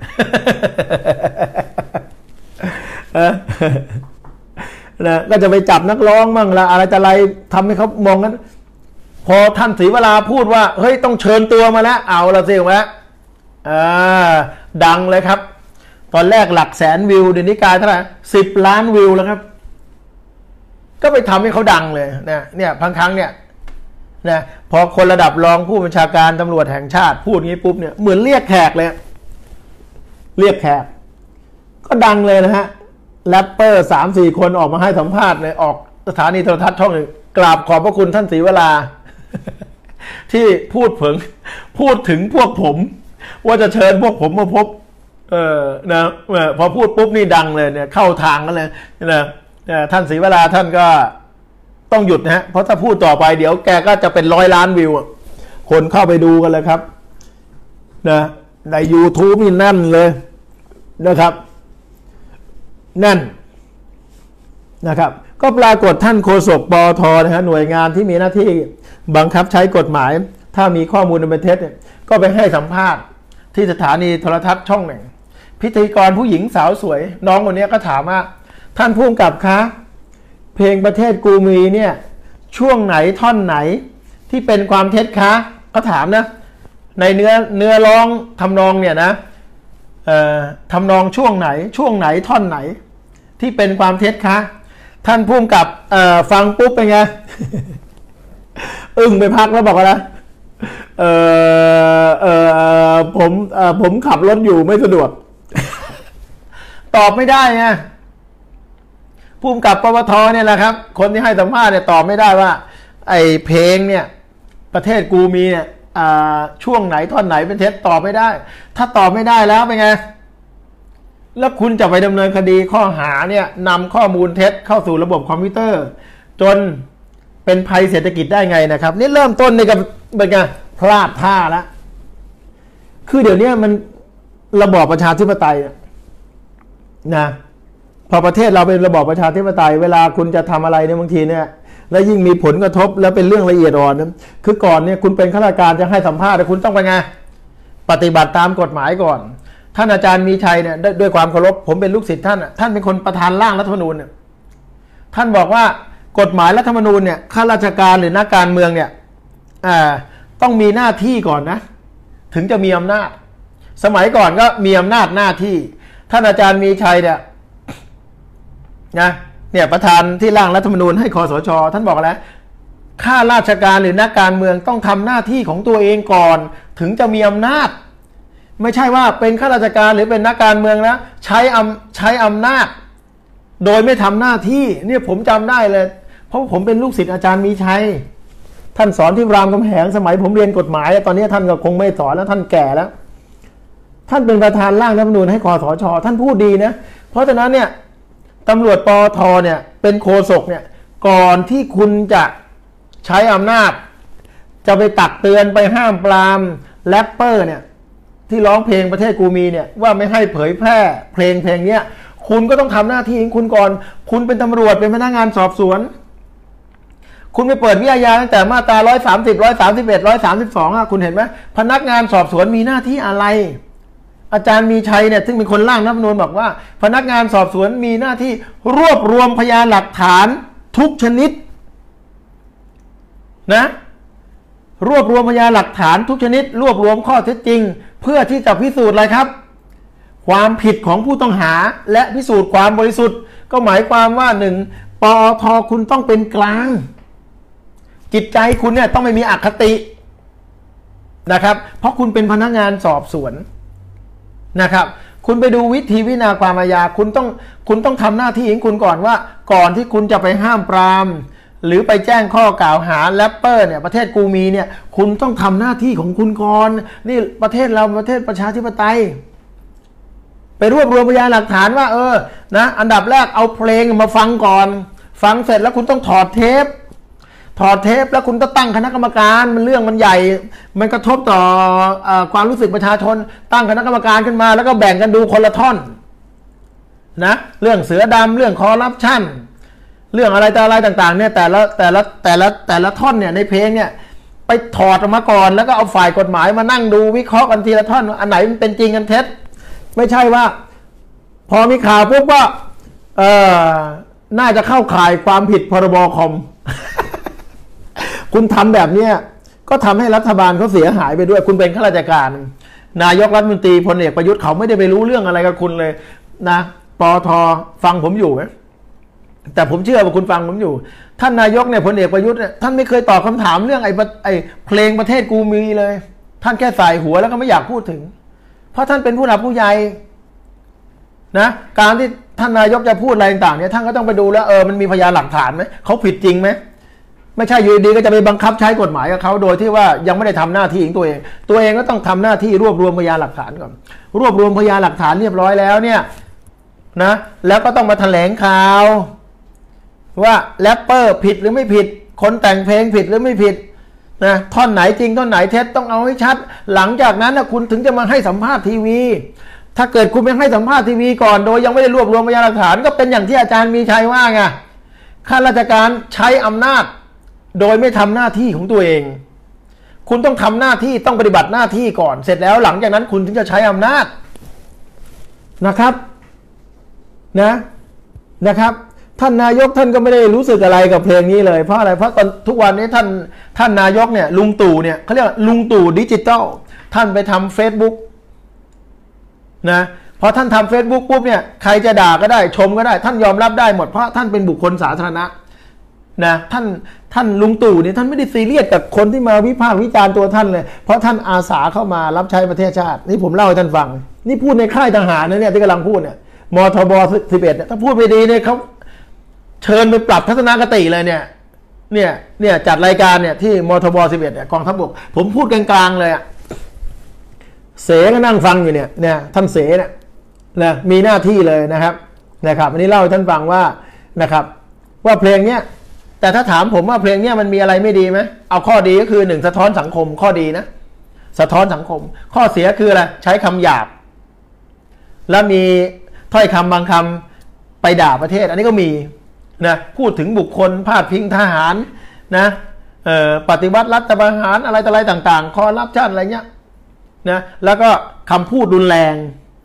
นะก็จะไปจับนักร้องมั่งละอะไรจะอะไรทำให้เขามองกันพอท่านศรีวราพูดว่าเฮ้ยต้องเชิญตัวมาแล้วเอาละสิวะดังเลยครับตอนแรกหลักแสนวิวเดี๋ยวนี้กลายเท่าไหร่10 ล้านวิวแล้วครับก็ไปทำให้เขาดังเลยเนี่ยบางครั้งเนี่ยนะพอคนระดับรองผู้บัญชาการตำรวจแห่งชาติพูดงี้ปุ๊บเนี่ยเหมือนเรียกแขกเลยเรียกแขกก็ดังเลยนะฮะแรปเปอร์3-4 คนออกมาให้สัมภาษณ์เลยออกสถานีโทรทัศน์ช่องหนึ่งกราบขอบพระคุณท่านศรีวรา ที่พูดถึงพวกผมว่าจะเชิญพวกผมมาพบนะพอพูดปุ๊บนี่ดังเลยเนี่ยเข้าทางกันเลยนะท่านศรีวราท่านก็ต้องหยุดนะฮะเพราะถ้าพูดต่อไปเดี๋ยวแกก็จะเป็น100 ล้านวิวคนเข้าไปดูกันเลยครับนะใน YouTube นี่แน่นเลยนะครับนั่นนะครับก็ปรากฏท่านโฆษกปทนะฮะหน่วยงานที่มีหน้าที่บังคับใช้กฎหมายถ้ามีข้อมูลเป็นเท็จเนี่ยก็ไปให้สัมภาษณ์ที่สถานีโทรทัศน์ช่องหนึ่งพิธีกรผู้หญิงสาวสวยน้องคนนี้ก็ถามว่าท่านผู้กำกับคะเพลงประเทศกูมีเนี่ยช่วงไหนท่อนไหนที่เป็นความเท็จคะก็ถามนะในเนื้อร้องทำนองเนี่ยนะทำนองช่วงไหนท่อนไหนที่เป็นความเท็จคะท่านผู้กำกับฟังปุ๊บเป็นไง อึ้งไปพักแล้วบอกว่านะผมขับรถอยู่ไม่สะดวก ตอบไม่ได้ไงผู้กำกับปปทเนี่ยแหละครับคนที่ให้สัมภาษณ์เนี่ยตอบไม่ได้ว่าไอ้เพลงเนี่ยประเทศกูมีเนี่ยช่วงไหนท่อนไหนเป็นเท็จตอบไม่ได้ถ้าตอบไม่ได้แล้วเป็นไงแล้วคุณจะไปดำเนินคดีข้อหาเนี่ยนำข้อมูลเท็จเข้าสู่ระบบคอมพิวเตอร์จนเป็นภัยเศรษฐกิจได้ไงนะครับนี่เริ่มต้นในกับเป็นไงพลาดท่าแล้วคือเดี๋ยวนี้มันระบอบประชาธิปไตยนะพอประเทศเราเป็นระบอบประชาธิปไตยเวลาคุณจะทำอะไรเนี่ยบางทีเนี่ยแล้วยิ่งมีผลกระทบแล้วเป็นเรื่องละเอียดอ่อนนะคือก่อนเนี่ยคุณเป็นข้าราชการจะให้สัมภาษณ์แต่คุณต้องไปไงปฏิบัติตามกฎหมายก่อนท่านอาจารย์มีชัยเนี่ยด้วยความเคารพผมเป็นลูกศิษย์ท่านเป็นคนประธานร่างรัฐธรรมนูญเนี่ยท่านบอกว่ากฎหมายรัฐธรรมนูญเนี่ยข้าราชการหรือนักการเมืองเนี่ยต้องมีหน้าที่ก่อนนะถึงจะมีอำนาจสมัยก่อนก็มีอำนาจหน้าที่ท่านอาจารย์มีชัยเนี่ยประธานที่ร่างรัฐธรรมนูญให้คสช.ท่านบอกแล้วข้าราชการหรือนักการเมืองต้องทำหน้าที่ของตัวเองก่อนถึงจะมีอำนาจไม่ใช่ว่าเป็นข้าราชการหรือเป็นนักการเมืองแล้วใช้อำนาจโดยไม่ทำหน้าที่เนี่ยผมจำได้เลยเพราะผมเป็นลูกศิษย์อาจารย์มีชัยท่านสอนที่รามคำแหงสมัยผมเรียนกฎหมายตอนนี้ท่านก็คงไม่สอนแล้วท่านแก่แล้วท่านเป็นประธานร่างรัฐธรรมนูญให้คสช.ท่านพูดดีนะเพราะฉะนั้นเนี่ยตำรวจปอทเนี่ยเป็นโฆษกเนี่ยก่อนที่คุณจะใช้อำนาจจะไปตักเตือนไปห้ามปรามแรปเปอร์เนี่ยที่ร้องเพลงประเทศกูมีเนี่ยว่าไม่ให้เผยแพร่เพลงเนี้ยคุณก็ต้องทำหน้าที่ของคุณก่อนคุณเป็นตำรวจเป็นพนักงานสอบสวนคุณไปเปิดวิทยาตั้งแต่มาตรา130 131 132คุณเห็นไหมพนักงานสอบสวนมีหน้าที่อะไรอาจารย์มีชัยเนี่ยซึ่งเป็นคนร่างรัฐธรรมนูญบอกว่าพนักงานสอบสวนมีหน้าที่รวบรวมพยานหลักฐานทุกชนิดนะรวบรวมพยานหลักฐานทุกชนิดรวบรวมข้อเท็จจริงเพื่อที่จะพิสูจน์อะไรครับความผิดของผู้ต้องหาและพิสูจน์ความบริสุทธิ์ก็หมายความว่าหนึ่งปอทคุณต้องเป็นกลางจิตใจคุณเนี่ยต้องไม่มีอคตินะครับเพราะคุณเป็นพนักงานสอบสวนนะครับคุณไปดูวิธีวินาความอาญาคุณต้องทำหน้าที่ของคุณก่อนว่าก่อนที่คุณจะไปห้ามปรามหรือไปแจ้งข้อกล่าวหาแรปเปอร์เนี่ยประเทศกูมีเนี่ยคุณต้องทำหน้าที่ของคุณก่อนนี่ประเทศเราประเทศประชาธิปไตยไปรวบรวมพยานหลักฐานว่านะอันดับแรกเอาเพลงมาฟังก่อนฟังเสร็จแล้วคุณต้องถอดเทปแล้วคุณก็ตั้งคณะกรรมการมันเรื่องมันใหญ่มันกระทบต่อความรู้สึกประชาชนตั้งคณะกรรมการขึ้นมาแล้วก็แบ่งกันดูคนละท่อนนะเรื่องเสือดำเรื่องคอร์รัปชันเรื่องอะไรต่างๆเนี่ยแต่ละท่อนเนี่ยในเพลงเนี่ยไปถอดออกมาก่อนแล้วก็เอาฝ่ายกฎหมายมานั่งดูวิเคราะห์กันทีละท่อนอันไหนมันเป็นจริงกันเท็จไม่ใช่ว่าพอมีข่าวปุ๊บว่าน่าจะเข้าข่ายความผิดพรบคอม คุณทำแบบนี้ก็ทำให้รัฐบาลเขาเสียหายไปด้วยคุณเป็นข้าราชการนายกรัฐมนตรีพลเอกประยุทธ์เขาไม่ได้ไปรู้เรื่องอะไรกับคุณเลยนะปทฟังผมอยู่ไหมแต่ผมเชื่อว่าคุณฟังผมอยู่ท่านนายกเนี่ยพลเอกประยุทธ์เนี่ยท่านไม่เคยตอบคำถามเรื่องไอ้เพลงประเทศกูมีเลยท่านแค่ใส่หัวแล้วก็ไม่อยากพูดถึงเพราะท่านเป็นผู้หลักผู้ใหญ่นะการที่ท่านนายกจะพูดอะไรต่างๆเนี่ยท่านก็ต้องไปดูแล้วมันมีพยานหลักฐานไหมเขาผิดจริงไหมไม่ใช่อยู่ดีก็จะไปบังคับใช้กฎหมายกับเขาโดยที่ว่ายังไม่ได้ทำหน้าที่ของตัวเองก็ต้องทำหน้าที่รวบรวมพยานหลักฐานก่อนรวบรวมพยานหลักฐานเรียบร้อยแล้วเนี่ยนะแล้วก็ต้องมาแถลงข่าวว่าแรปเปอร์ผิดหรือไม่ผิดคนแต่งเพลงผิดหรือไม่ผิดนะท่อนไหนจริงท่อนไหนเท็จต้องเอาให้ชัดหลังจากนั้นนะคุณถึงจะมาให้สัมภาษณ์ทีวีถ้าเกิดคุณไม่ให้สัมภาษณ์ทีวีก่อนโดยยังไม่ได้รวบรวมพยานหลักฐานก็เป็นอย่างที่อาจารย์มีชัยว่าไงข้าราชการใช้อำนาจโดยไม่ทำหน้าที่ของตัวเองคุณต้องทำหน้าที่ต้องปฏิบัติหน้าที่ก่อนเสร็จแล้วหลังจากนั้นคุณถึงจะใช้อำนาจนะครับนะครับท่านนายกท่านก็ไม่ได้รู้สึกอะไรกับเพลงนี้เลยเพราะอะไรเพราะตอนทุกวันนี้ท่านนายกเนี่ยลุงตู่เนี่ยเขาเรียกลุงตู่ดิจิตอลท่านไปทำ Facebook นะพอท่านทำ Facebook ปุ๊บเนี่ยใครจะด่าก็ได้ชมก็ได้ท่านยอมรับได้หมดเพราะท่านเป็นบุคคลสาธารณะนะท่านลุงตู่เนี่ยท่านไม่ได้ซีเรียสกับคนที่มาวิพากษ์วิจารณ์ตัวท่านเลยเพราะท่านอาสาเข้ามารับใช้ประเทศชาตินี่ผมเล่าให้ท่านฟังนี่พูดในค่ายทหารนะเนี่ยที่กำลังพูดเนี่ยมทบ11เนี่ยถ้าพูดไปดีเนี่ยเขาเชิญไปปรับทัศนคติเลยเนี่ยจัดรายการเนี่ยที่มทบ11เนี่ยกองทัพบกผมพูดกลางๆเลยอ่ะเสก็นั่งฟังอยู่เนี่ยท่านเสเนี่ยนะมีหน้าที่เลยนะครับอันนี้เล่าให้ท่านฟังว่านะครับว่าเพลงเนี้ยแต่ถ้าถามผมว่าเพลงเนี้ยมันมีอะไรไม่ดีไหมเอาข้อดีก็คือ1สะท้อนสังคมข้อดีนะสะท้อนสังคมข้อเสียคืออะไรใช้คำหยาบแล้วมีถ้อยคำบางคำไปด่าประเทศอันนี้ก็มีนะพูดถึงบุคคลพาดพิงทหารนะปฏิวัติรัฐประหารอะไรต่างๆคอร์รัปชันอะไรเงี้ยนะแล้วก็คำพูดรุนแรง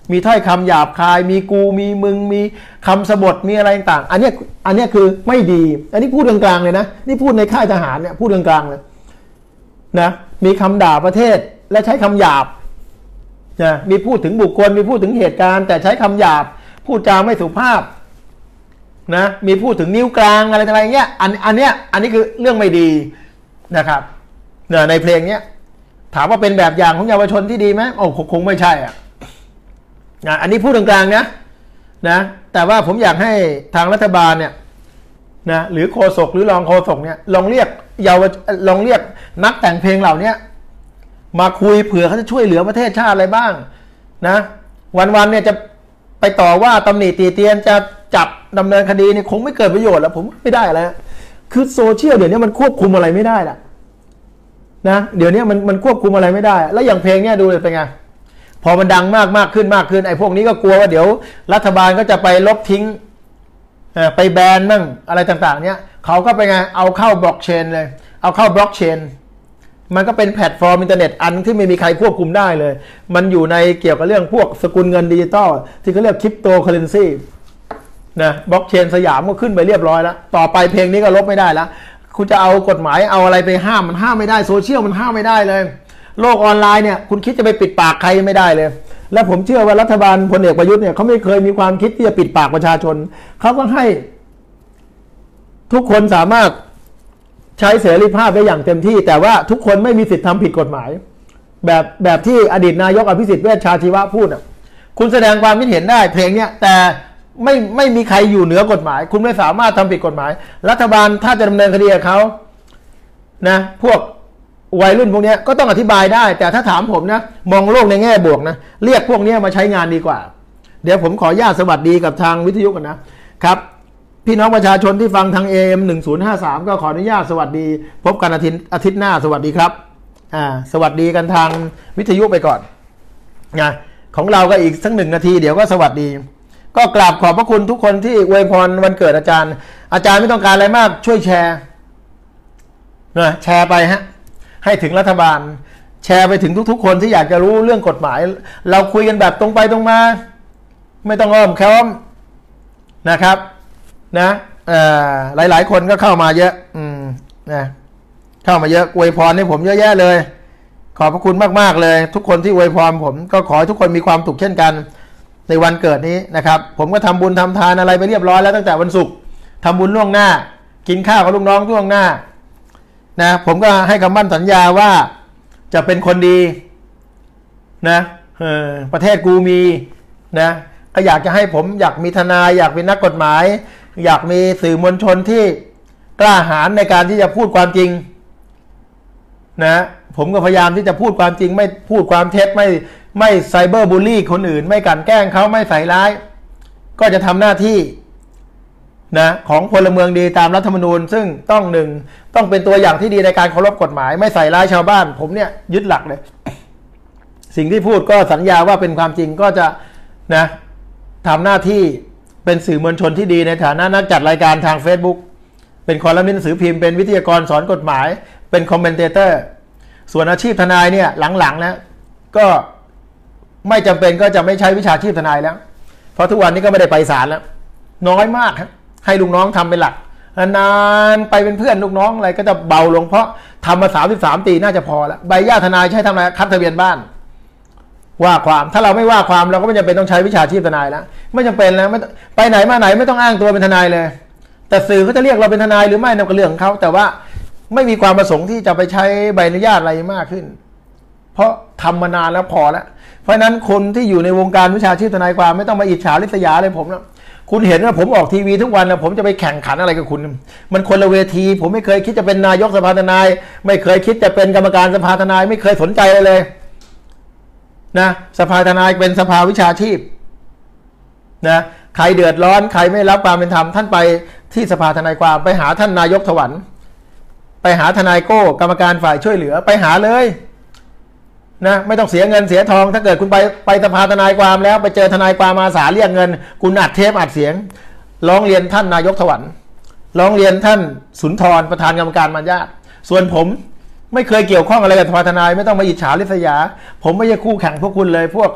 มีถ้อยคำหยาบคายมีกูมีมึงมีคำสบถมีอะไรต่างอันนี้คือไม่ดีอันนี้พูดกลางๆเลยนะนี่พูดในค่ายทหารเนี่ยพูดกลางๆเลยนะมีคำด่าประเทศและใช้คำหยาบนะมีพูดถึงบุคคลมีพูดถึงเหตุการณ์แต่ใช้คำหยาบพูดจาไม่สุภาพนะมีพูดถึงนิ้วกลางอะไรต่างๆเงี้ยอันนี้คือเรื่องไม่ดีนะครับในเพลงเนี้ยถามว่าเป็นแบบอย่างของเยาวชนที่ดีไหมโอ้คงไม่ใช่อ่ะอันนี้พูดกลางๆนะแต่ว่าผมอยากให้ทางรัฐบาลเนี่ยนะหรือโฆษกหรือรองโฆษกเนี่ยลองเรียกนักแต่งเพลงเหล่านี้มาคุยเผื่อเขาจะช่วยเหลือประเทศชาติอะไรบ้างนะวันๆเนี่ยจะไปต่อว่าตำหนิตีเตียนจะจับดำเนินคดีเนี่ยคงไม่เกิดประโยชน์แล้วผมไม่ได้แล้วคือโซเชียลเดี๋ยวนี้มันควบคุมอะไรไม่ได้ละนะเดี๋ยวนี้มันควบคุมอะไรไม่ได้แล้วอย่างเพลงเนี่ยดูเลยเป็นไงพอมันดังมากขึ้นไอ้พวกนี้ก็กลัวว่าเดี๋ยวรัฐบาลก็จะไปลบทิ้งไปแบนมั่งอะไรต่างๆเนี่ยเขาก็ไปไงเอาเข้าบล็อกเชนเลยเอาเข้าบล็อกเชนมันก็เป็นแพลตฟอร์มอินเทอร์เน็ตอันที่ไม่มีใครควบคุมได้เลยมันอยู่ในเกี่ยวกับเรื่องพวกสกุลเงินดิจิตอลที่เขาเรียกคริปโตเคอเรนซีนะบล็อกเชนสยามก็ขึ้นไปเรียบร้อยแล้วต่อไปเพลงนี้ก็ลบไม่ได้แล้วคุณจะเอากฎหมายเอาอะไรไปห้ามมันห้ามไม่ได้โซเชียลมันห้ามไม่ได้เลยโลกออนไลน์เนี่ยคุณคิดจะไปปิดปากใครไม่ได้เลยและผมเชื่อว่ารัฐบาลพลเอกประยุทธ์เนี่ยเขาไม่เคยมีความคิดที่จะปิดปากประชาชนเขาก็ให้ทุกคนสามารถใช้เสรีภาพได้อย่างเต็มที่แต่ว่าทุกคนไม่มีสิทธิ์ทำผิดกฎหมายแบบที่อดีตนายกอภิสิทธิ์เวชชาชีวะพูดคุณแสดงความคิดเห็นได้เพลงเนี้ยแต่ไม่มีใครอยู่เหนือกฎหมายคุณไม่สามารถทำผิดกฎหมายรัฐบาลถ้าจะดำเนินคดีกับเขานะพวกวัยรุ่นพวกนี้ก็ต้องอธิบายได้แต่ถ้าถามผมนะมองโลกในแง่บวกนะเรียกพวกนี้มาใช้งานดีกว่าเดี๋ยวผมขออนุญาตสวัสดีกับทางวิทยุกันนะครับพี่น้องประชาชนที่ฟังทาง AM 1053ก็ขออนุญาตสวัสดีพบกันอาทิตย์หน้าสวัสดีครับสวัสดีกันทางวิทยุไปก่อนนะของเราก็อีกสัก1 นาทีเดี๋ยวก็สวัสดีก็กราบขอบพระคุณทุกคนที่อวยพรวันเกิดอาจารย์ไม่ต้องการอะไรมากช่วยแชร์นะแชร์ไปฮะให้ถึงรัฐบาลแชร์ไปถึงทุกๆคนที่อยากจะรู้เรื่องกฎหมายเราคุยกันแบบตรงไปตรงมาไม่ต้องอ้อมค้อมนะครับนะหลายๆคนก็เข้ามาเยอะนะเข้ามาเยอะอวยพรให้ผมเยอะแยะเลยขอบพระคุณมากๆเลยทุกคนที่อวยพรผมก็ขอให้ทุกคนมีความสุขเช่นกันในวันเกิดนี้นะครับผมก็ทำบุญทำทานอะไรไปเรียบร้อยแล้วตั้งแต่วันศุกร์ทำบุญล่วงหน้ากินข้าวกับลูกน้องล่วงหน้านะผมก็ให้คำมั่นสัญญาว่าจะเป็นคนดีนะประเทศกูมีนะก็อยากจะให้ผมอยากมีทนายอยากเป็นนักกฎหมายอยากมีสื่อมวลชนที่กล้าหาญในการที่จะพูดความจริงนะผมก็พยายามที่จะพูดความจริงไม่พูดความเท็จไม่ไซเบอร์บูลลี่คนอื่นไม่กลั่นแกล้งเขาไม่ใส่ร้ายก็จะทำหน้าที่นะของพลเมืองดีตามรัฐธรรมนูญซึ่งต้องเป็นตัวอย่างที่ดีในการเคารพกฎหมายไม่ใส่ร้ายชาวบ้านผมเนี่ยยึดหลักเลยสิ่งที่พูดก็สัญญาว่าเป็นความจริงก็จะนะทำหน้าที่เป็นสื่อมวลชนที่ดีในฐานะนักจัดรายการทาง Facebook เป็นคอลัมนิสต์หนังสือพิมพ์เป็นวิทยากรสอนกฎหมายเป็นคอมเมนเตเตอร์ส่วนอาชีพทนายเนี่ยหลังๆนะก็ไม่จำเป็นก็จะไม่ใช้วิชาชีพทนายแล้วเพราะทุกวันนี้ก็ไม่ได้ไปศาลแล้วน้อยมากให้ลูกน้องทำเป็นหลักนานไปเป็นเพื่อนลูกน้องอะไรก็จะเบาลงเพราะทำมา33 ปีน่าจะพอแล้วใบหญ้าทนายใช้ทำอะไรคัดทะเบียนบ้านว่าความถ้าเราไม่ว่าความเราก็ไม่จำเป็นต้องใช้วิชาชีพทนายแล้วไม่จำเป็นแล้วไม่ไปไหนมาไหนไม่ต้องอ้างตัวเป็นทนายเลยแต่สื่อเขาจะเรียกเราเป็นทนายหรือไม่นั่นก็เรื่องของเขาแต่ว่าไม่มีความประสงค์ที่จะไปใช้ใบอนุญาตอะไรมากขึ้นเพราะทำมานานแล้วพอแล้วเพราะนั้นคนที่อยู่ในวงการวิชาชีพทนายความไม่ต้องมาอิจฉาริษยาเลยผมนะคุณเห็นว่าผมออกทีวีทุกวันนะผมจะไปแข่งขันอะไรกับคุณมันคนละเวทีผมไม่เคยคิดจะเป็นนายกสภาทนายไม่เคยคิดจะเป็นกรรมการสภาทนายไม่เคยสนใจเลยนะสภาทนายเป็นสภาวิชาชีพนะใครเดือดร้อนใครไม่รับความเป็นธรรมท่านไปที่สภาทนายความไปหาท่านนายกถวันไปหาทนายโก้กรรมการฝ่ายช่วยเหลือไปหาเลยนะไม่ต้องเสียเงินเสียทองถ้าเกิดคุณไปสภาทนายความแล้วไปเจอทนายความอาสาเรียกเงินคุณอัดเทปอัดเสียงร้องเรียนท่านนายกถวันร้องเรียนท่านสุนทรประธานกรรมการมัญญาติส่วนผมไม่เคยเกี่ยวข้องอะไรกับสภาทนายไม่ต้องมาอิจฉาริษยาผมไม่ใช่คู่แข่งพวกคุณเลยพวก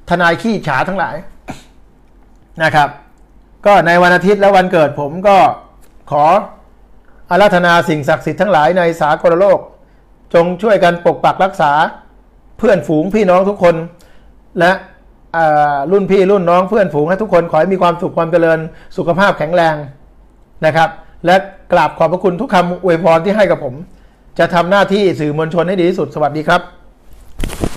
ทนายขี้ฉาทั้งหลายนะครับก็ในวันอาทิตย์และวันเกิดผมก็ขออาราธนาสิ่งศักดิ์สิทธิ์ทั้งหลายในสากลโลกจงช่วยกันปกปักรักษาเพื่อนฝูงพี่น้องทุกคนและรุ่นพี่รุ่นน้องเพื่อนฝูงให้ทุกคนขอให้มีความสุขความเจริญสุขภาพแข็งแรงนะครับและกราบขอบพระคุณทุกคำอวยพรที่ให้กับผมจะทำหน้าที่สื่อมวลชนให้ดีที่สุดสวัสดีครับ